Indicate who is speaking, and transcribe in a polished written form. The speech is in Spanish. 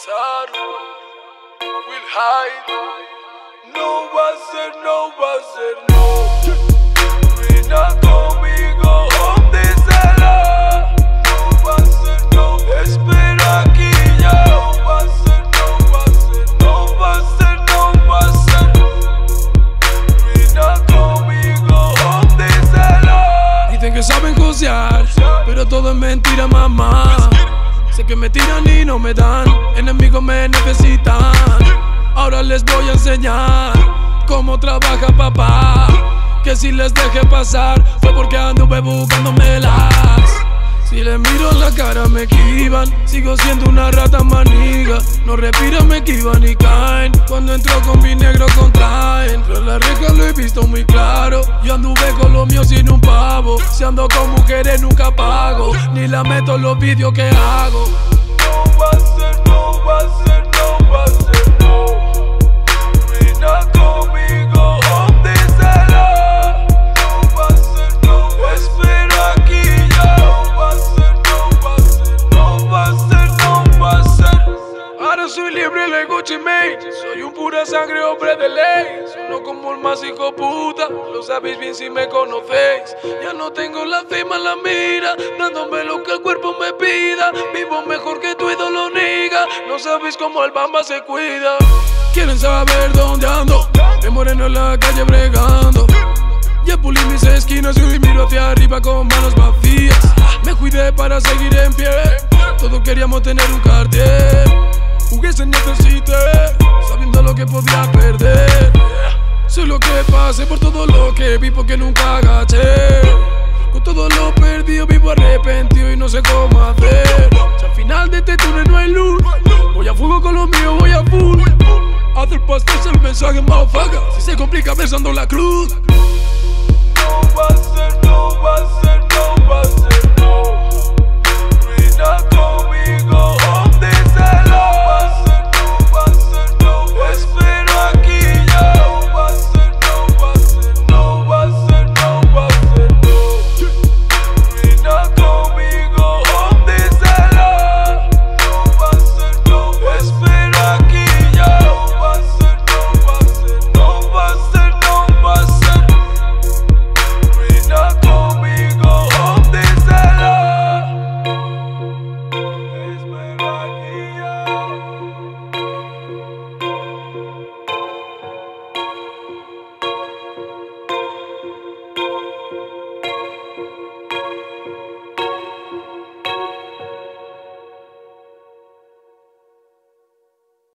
Speaker 1: pasar. Will hide. No va a ser, no va a ser, no. Ruina conmigo, dísela. No va a ser, no. Espera aquí ya. No va a ser, no va a ser, no va a ser, no va a ser. Ruina conmigo, dísela.
Speaker 2: Dicen que saben josear, pero todo es mentira, mamá. Sé que me tiran y no me dan, enemigos me necesitan. Ahora les voy a enseñar cómo trabaja papá. Que si les dejé pasar fue porque anduve buscándomelas. Si les miro en la cara me esquivan, sigo siendo una rata maniga. No respiran, me esquivan y caen. Cuando entro con mi negro contraen. Tras la reja lo he visto muy claro. Yo anduve con lo mío sin un pavo. Si ando con mujeres nunca pago, ni la meto en los vídeos que hago.
Speaker 1: No va a ser, no va a ser, no va a ser, no. Ruina conmigo, dísela. No va a ser, no. Espera aquí ya. No va a ser, no va a ser, no va a ser, no va a ser.
Speaker 2: Ahora soy libre de Gucci Mane. Soy un pura sangre, hombre de ley. Sueno como el más hijo puta, lo sabéis bien si me conocéis. Ya no tengo la cima en la mira, dándome lo que el cuerpo me pida. Vivo mejor que tu ídolo, niga. No sabéis cómo el Bamba se cuida. Quieren saber dónde ando, me moreno en la calle bregando. Ya pulí mis esquinas y miro hacia arriba con manos vacías. Me cuidé para seguir en pie, todos queríamos tener un Cartier. Jugué sin necesité, sabiendo lo que podía perder. Sé lo que pasé por todo lo que vi porque nunca agaché. Con todo lo perdido vivo arrepentido y no sé cómo hacer. Si al final de este túnel no hay luz, voy a fuego con lo mío, voy a full. Hacer pastel es el mensaje, motherfucker. Si se complica besando la cruz.
Speaker 1: No va a ser, no va a ser, no va a ser, no.